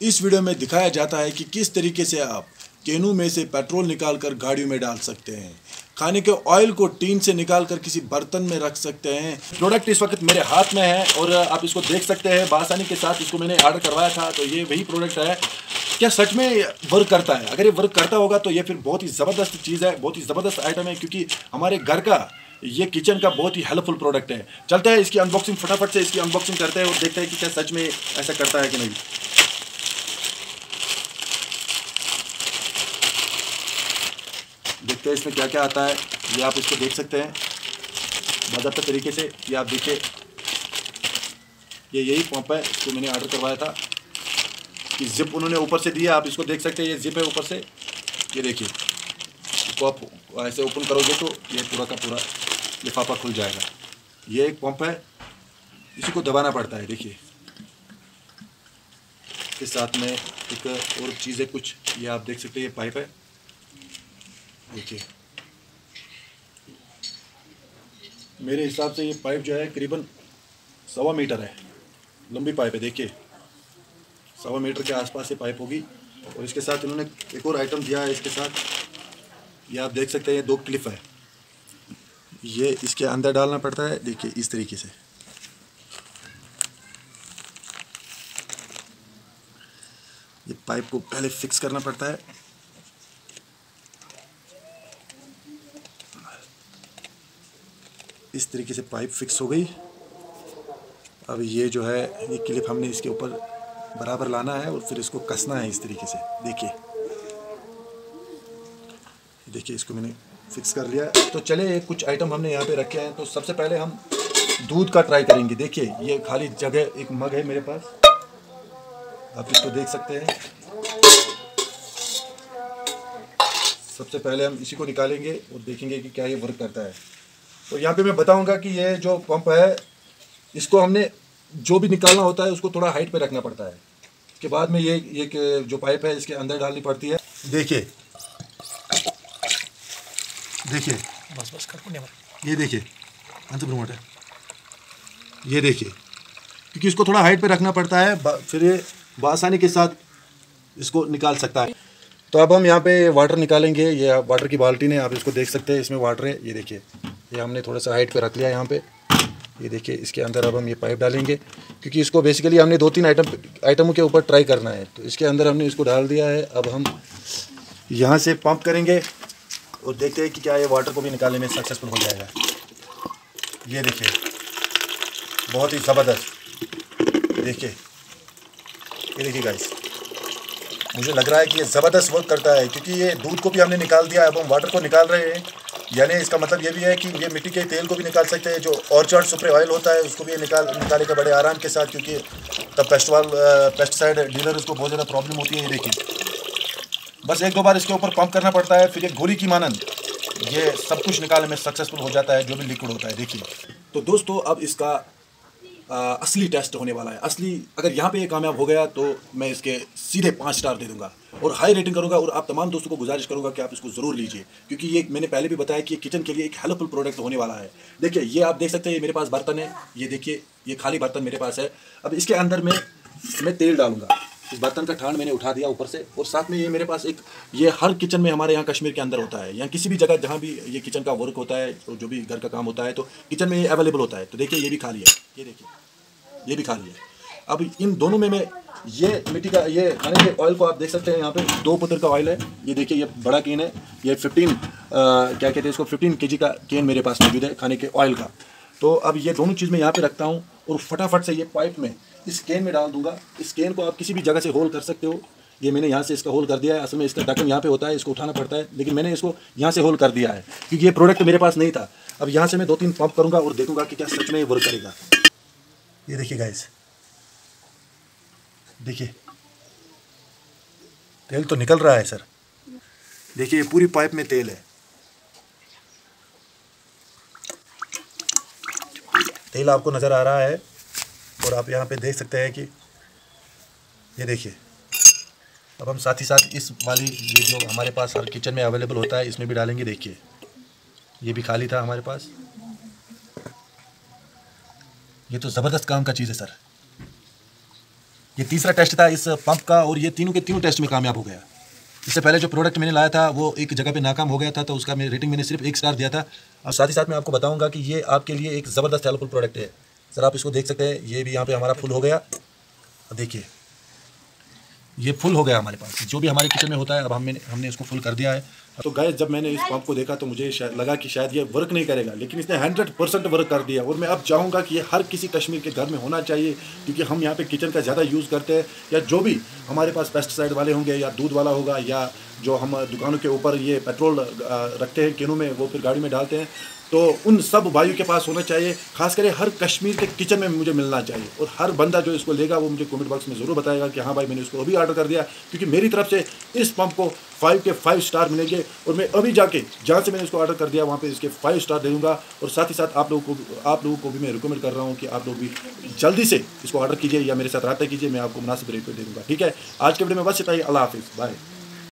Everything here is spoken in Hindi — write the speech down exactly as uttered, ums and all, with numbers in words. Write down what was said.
इस वीडियो में दिखाया जाता है कि किस तरीके से आप कैनों में से पेट्रोल निकालकर गाड़ियों में डाल सकते हैं। खाने के ऑयल को टीन से निकालकर किसी बर्तन में रख सकते हैं। प्रोडक्ट इस वक्त मेरे हाथ में है और आप इसको देख सकते हैं बासानी के साथ। इसको मैंने ऑर्डर करवाया था, तो ये वही प्रोडक्ट है। क्या सच में वर्क करता है? अगर ये वर्क करता होगा तो ये फिर बहुत ही ज़बरदस्त चीज़ है, बहुत ही ज़बरदस्त आइटम है, क्योंकि हमारे घर का ये किचन का बहुत ही हेल्पफुल प्रोडक्ट है। चलते हैं इसकी अनबॉक्सिंग, फटाफट से इसकी अनबॉक्सिंग करते हैं और देखते हैं कि क्या सच में ऐसा करता है कि नहीं। देखते हैं इसमें क्या क्या आता है। ये आप इसको देख सकते हैं बाज़ाब्ता तरीके से। ये आप देखिए, ये यही पंप है, इसको मैंने ऑर्डर करवाया था। कि जिप उन्होंने ऊपर से दिया, आप इसको देख सकते हैं। ये जिप है ऊपर से, ये देखिए। इसको आप ऐसे ओपन करोगे तो ये पूरा का पूरा लिफाफा खुल जाएगा। ये एक पंप है, इसी को दबाना पड़ता है। देखिए इसके साथ में एक और चीज़ है कुछ, ये आप देख सकते हैं। ये पाइप है, देखिए। मेरे हिसाब से ये पाइप जो है करीबन सवा मीटर है, लंबी पाइप है। देखिए सवा मीटर के आसपास ये पाइप होगी। और इसके साथ इन्होंने एक और आइटम दिया है इसके साथ, ये आप देख सकते हैं। ये दो क्लिप है, ये इसके अंदर डालना पड़ता है। देखिए इस तरीके से। ये पाइप को पहले फिक्स करना पड़ता है। इस तरीके से पाइप फिक्स हो गई। अब ये जो है ये क्लिप हमने इसके ऊपर बराबर लाना है और फिर इसको कसना है इस तरीके से। देखिए देखिए इसको मैंने फिक्स कर लिया। तो चले कुछ आइटम हमने यहाँ पे रखे हैं। तो सबसे पहले हम दूध का ट्राई करेंगे। देखिए ये खाली जगह एक मग है मेरे पास, आप इसको देख सकते हैं। सबसे पहले हम इसी को निकालेंगे और देखेंगे कि क्या ये वर्क करता है। तो यहाँ पे मैं बताऊंगा कि ये जो पंप है, इसको हमने जो भी निकालना होता है उसको थोड़ा हाइट पे रखना पड़ता है। उसके बाद में ये ये जो पाइप है इसके अंदर डालनी पड़ती है। देखिए देखिए बस बस कर ये देखिए अंत प्रमोट है। ये देखिए, क्योंकि इसको थोड़ा हाइट पे रखना पड़ता है, फिर ये आसानी के साथ इसको निकाल सकता है। तो अब हम यहाँ पे वाटर निकालेंगे। ये वाटर की बाल्टी ने, आप इसको देख सकते हैं, इसमें वाटर है। ये देखिए, ये हमने थोड़ा सा हाइट पे रख लिया यहाँ पे। ये देखिए इसके अंदर अब हम ये पाइप डालेंगे, क्योंकि इसको बेसिकली हमने दो तीन आइटम आइटमों के ऊपर ट्राई करना है। तो इसके अंदर हमने इसको डाल दिया है। अब हम यहाँ से पंप करेंगे और देखते हैं कि क्या ये वाटर को भी निकालने में सक्सेसफुल हो जाएगा। ये देखिए बहुत ही ज़बरदस्त। देखिए ये देखिए गाइस, मुझे लग रहा है कि ये ज़बरदस्त वर्क करता है, क्योंकि ये दूध को भी हमने निकाल दिया। अब हम वाटर को निकाल रहे हैं, यानी इसका मतलब ये भी है कि ये मिट्टी के तेल को भी निकाल सकते हैं। जो ऑर्चर्ड सुपर ऑयल होता है उसको भी निकाल निकाले का बड़े आराम के साथ, क्योंकि तब पेस्टवाल पेस्टिसाइड डीलर उसको बहुत ज़्यादा प्रॉब्लम होती है। ये देखिए बस एक दो बार इसके ऊपर पंप करना पड़ता है, फिर एक गोली की मानंद ये सब कुछ निकालने में सक्सेसफुल हो जाता है, जो भी लिक्विड होता है। देखिए तो दोस्तों, अब इसका आ, असली टेस्ट होने वाला है। असली अगर यहाँ पे ये कामयाब हो गया तो मैं इसके सीधे पाँच स्टार दे दूंगा और हाई रेटिंग करूंगा। और आप तमाम दोस्तों को गुजारिश करूंगा कि आप इसको ज़रूर लीजिए, क्योंकि ये मैंने पहले भी बताया कि ये किचन के लिए एक हेल्पफुल प्रोडक्ट होने वाला है। देखिए ये आप देख सकते हैं, ये मेरे पास बर्तन है। ये देखिए ये खाली बर्तन मेरे पास है। अब इसके अंदर में मैं तेल डालूंगा। इस बर्तन का ठान मैंने उठा दिया ऊपर से, और साथ में ये मेरे पास एक, ये हर किचन में हमारे यहाँ कश्मीर के अंदर होता है, या किसी भी जगह जहाँ भी ये किचन का वर्क होता है, तो जो भी घर का काम होता है तो किचन में ये अवेलेबल होता है। तो देखिए ये भी खाली है, ये देखिए ये भी खाली है। अब इन दोनों में मैं ये मिट्टी का ये खाने के ऑयल को आप देख सकते हैं। यहाँ पे दो पुत्र का ऑयल है। ये देखिए ये बड़ा केन है। ये फिफ्टीन क्या कहते हैं इसको, फिफ्टीन के जी का केन मेरे पास मौजूद है खाने के ऑयल का। तो अब ये दोनों चीज़ मैं यहाँ पे रखता हूँ और फटाफट से ये पाइप में इस केन में डाल दूंगा। इस केन को आप किसी भी जगह से होल कर सकते हो। ये मैंने यहाँ से इसका होल कर दिया है। असल में इसका ढक्कन यहाँ पे होता है, इसको उठाना पड़ता है, लेकिन मैंने इसको यहाँ से होल कर दिया है क्योंकि ये प्रोडक्ट मेरे पास नहीं था। अब यहाँ से मैं दो तीन पंप करूँगा और देखूँगा कि क्या सच में ये वर्क करेगा। ये देखिए गाइस, देखिए तेल तो निकल रहा है सर। देखिए पूरी पाइप में तेल है। तेल आपको नज़र आ रहा है और आप यहाँ पे देख सकते हैं कि ये देखिए। अब हम साथ ही साथ इस वाली ये जो हमारे पास हर किचन में अवेलेबल होता है इसमें भी डालेंगे। देखिए ये भी खाली था हमारे पास। ये तो ज़बरदस्त काम का चीज़ है सर। ये तीसरा टेस्ट था इस पंप का और ये तीनों के तीनों टेस्ट में कामयाब हो गया। इससे पहले जो प्रोडक्ट मैंने लाया था वो एक जगह पे नाकाम हो गया था, तो उसका मेरी रेटिंग मैंने सिर्फ एक स्टार दिया था। और साथ ही साथ मैं आपको बताऊंगा कि ये आपके लिए एक ज़बरदस्त हेल्पफुल प्रोडक्ट है। सर आप इसको देख सकते हैं, ये भी यहाँ पे हमारा फुल हो गया। देखिए ये फुल हो गया हमारे पास, जो भी हमारे किचन में होता है अब हमने हमने इसको फुल कर दिया है। तो गाइस जब मैंने इस पंप को देखा तो मुझे लगा कि शायद ये वर्क नहीं करेगा, लेकिन इसने हंड्रेड परसेंट वर्क कर दिया। और मैं अब चाहूँगा कि ये हर किसी कश्मीर के घर में होना चाहिए, क्योंकि हम यहाँ पे किचन का ज़्यादा यूज़ करते हैं, या जो भी हमारे पास पेस्टिसाइड वाले होंगे या दूध वाला होगा, या जो हम दुकानों के ऊपर ये पेट्रोल रखते हैं किनों में, वो फिर गाड़ी में डालते हैं, तो उन सब भाइयों के पास होना चाहिए। खास करके हर कश्मीर के किचन में मुझे मिलना चाहिए। और हर बंदा जो इसको लेगा वो मुझे कमेंट बॉक्स में ज़रूर बताएगा कि हाँ भाई मैंने इसको अभी ऑर्डर कर दिया, क्योंकि मेरी तरफ से इस पंप को फाइव के फाइव स्टार मिलेंगे। और मैं अभी जाके जहाँ से मैंने इसको ऑर्डर कर दिया वहाँ पे इसके फाइव स्टार दे दूँगा। और साथ ही साथ आप लोगों को आप लोगों को भी मैं रिकमेंड कर रहा हूँ कि आप लोग भी जल्दी से इसको ऑर्डर कीजिए या मेरे साथ रब्ता कीजिए, मैं आपको मुनासिब रेट पर दे दूँगा। ठीक है, आज के वीडियो में बस इतना ही। अल्लाह हाफिज़, बाय।